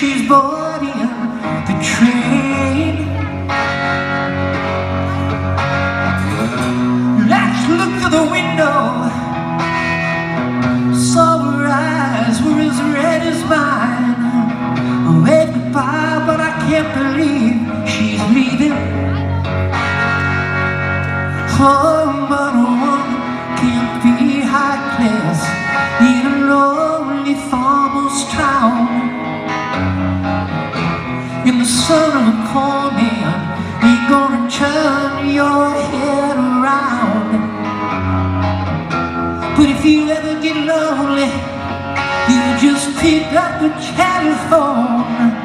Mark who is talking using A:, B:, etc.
A: she's boarding the train. Let's look through the window. Saw her eyes were as red as mine. I waved goodbye, but I can't believe she's leaving. Oh, but a woman can't be high class in a lonely farmer's town. In the son of a poor man ain't gonna turn your head around. But if you ever get lonely, you just pick up the telephone